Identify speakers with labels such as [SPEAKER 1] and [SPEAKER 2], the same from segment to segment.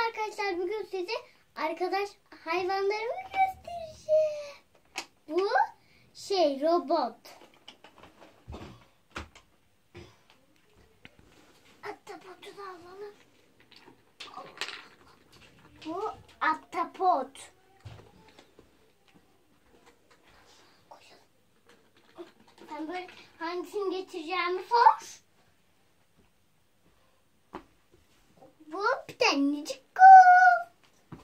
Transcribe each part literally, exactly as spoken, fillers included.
[SPEAKER 1] arkadaşlar, bugün size arkadaş hayvanlarımı göstereceğim. Bu şey robot. Ahtapotu da alalım. Bu ahtapot. Sen böyle hangisini getireceğimi sor. Bu bir tanecik kum.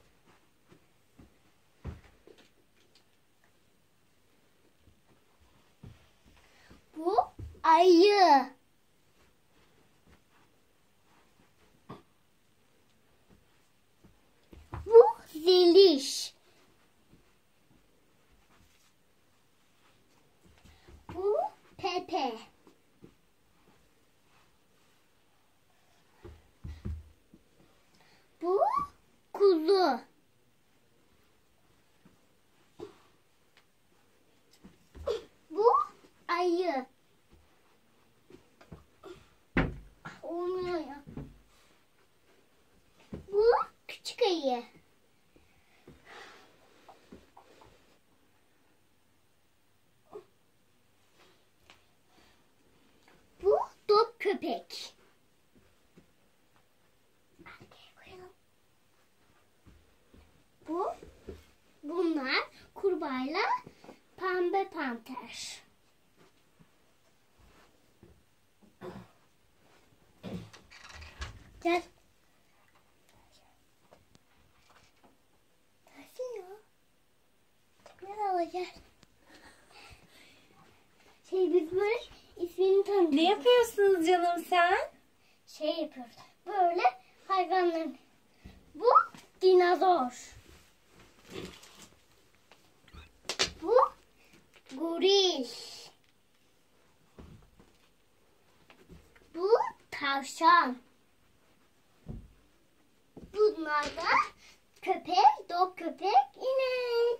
[SPEAKER 1] Bu ayı. Bu zeliş. Bu Pepe. Bu kuzu. Bu ayı. Olmuyor ya. Bu küçük ayı. Bu dog köpek. Bu, bunlar kurbağayla pembe panter. Gel. Gelsin ya. Gel ala gel. Şey biz böyle ismini tanıyoruz.
[SPEAKER 2] Ne yapıyorsunuz canım sen?
[SPEAKER 1] Şey yapıyoruz. Böyle hayvanların. Bu dinozor. Bu goril. Bu tavşan. Bunlar da köpek, dog köpek, inek.